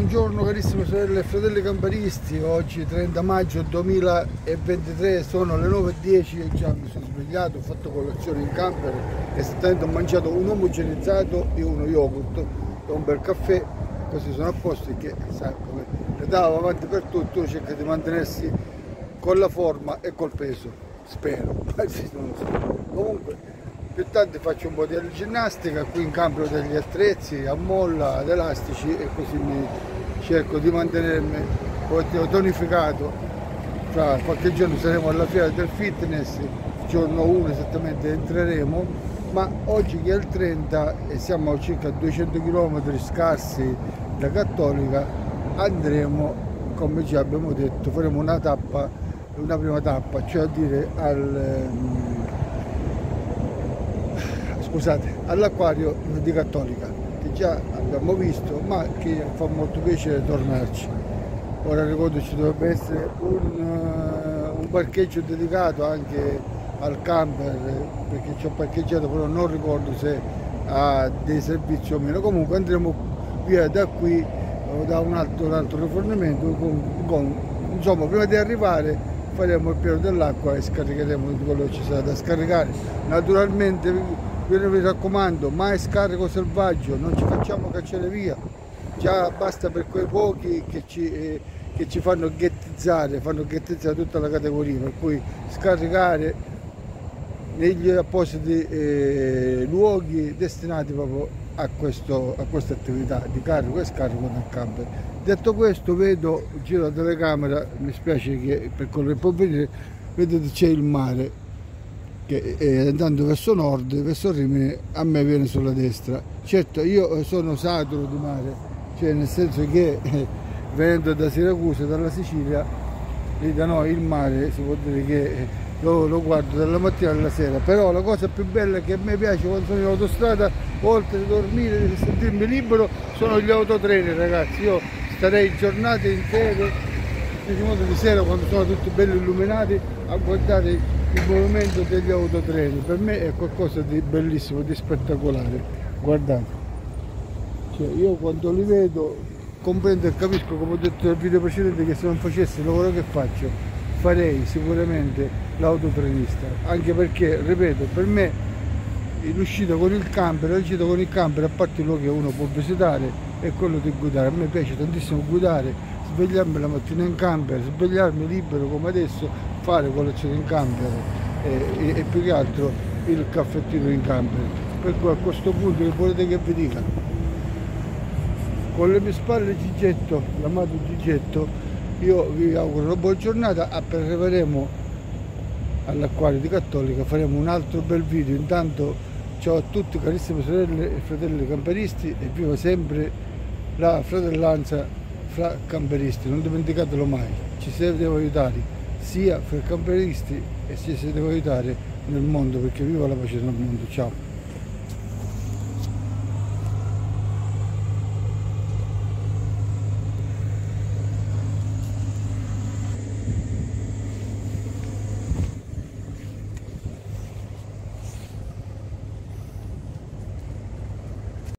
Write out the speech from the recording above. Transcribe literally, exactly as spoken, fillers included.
Buongiorno carissime sorelle e fratelli camperisti, oggi trenta maggio duemilaventitré, sono le nove e dieci e già mi sono svegliato, ho fatto colazione in camper, esattamente ho mangiato un omogenizzato e uno yogurt e un bel caffè, così sono a posto che sai come l'età va avanti per tutto, cerca di mantenersi con la forma e col peso, spero, non lo so. Comunque più tardi faccio un po' di ginnastica, qui in campo ho degli attrezzi a molla, ad elastici e così mi cerco di mantenermi tonificato. Fra qualche giorno saremo alla fiera del fitness, giorno uno esattamente entreremo, ma oggi che è il trenta e siamo a circa duecento chilometri scarsi da Cattolica, andremo, come già abbiamo detto, faremo una tappa, una prima tappa, cioè a dire al... scusate, all'acquario di Cattolica, che già abbiamo visto, ma che fa molto piacere tornarci. Ora ricordo ci dovrebbe essere un, uh, un parcheggio dedicato anche al camper, perché ci ho parcheggiato, però non ricordo se ha dei servizi o meno. Comunque andremo via da qui, da un altro, un altro rifornimento, con, con, insomma prima di arrivare faremo il pieno dell'acqua e scaricheremo tutto quello che ci sarà da scaricare. Naturalmente vi raccomando, mai scarico selvaggio, non ci facciamo cacciare via, già basta per quei pochi che ci, eh, che ci fanno ghettizzare, fanno ghettizzare tutta la categoria, per cui scaricare negli appositi eh, luoghi destinati proprio a, questo, a questa attività di carico e scarico del camper. Detto questo, vedo, giro la telecamera, mi spiace che per quello che può vedere, vedo che c'è il mare, che eh, andando verso nord, verso Rimini, a me viene sulla destra. Certo, io sono saturo di mare, cioè nel senso che eh, venendo da Siracusa, dalla Sicilia, lì da noi il mare si può dire che eh, lo, lo guardo dalla mattina alla sera, però la cosa più bella che a me piace quando sono in autostrada, oltre a dormire e sentirmi libero, sono gli autotreni, ragazzi. Io starei giornate intere, in modo di sera, quando sono tutti belli illuminati, a guardare il movimento degli autotreni. Per me è qualcosa di bellissimo, di spettacolare. Guardate, cioè, io quando li vedo comprendo e capisco, come ho detto nel video precedente, che se non facessi il lavoro che faccio farei sicuramente l'autotrenista, anche perché, ripeto, per me l'uscita con il camper, l'uscita con il camper, a parte quello che uno può visitare, è quello di guidare. A me piace tantissimo guidare, svegliarmi la mattina in camper, svegliarmi libero come adesso, fare colazione in camper e, e, e più che altro il caffettino in camper. Per cui a questo punto che volete che vi dica, con le mie spalle Gigetto, l'amato Gigetto, io vi auguro una buona giornata. Arriveremo all'acquario di Cattolica, faremo un altro bel video. Intanto ciao a tutti carissime sorelle e fratelli camperisti, e viva sempre la fratellanza fra camperisti, non dimenticatelo mai, ci si deve aiutare sia fra camperisti e ci si deve aiutare nel mondo, perché viva la pace nel mondo. Ciao.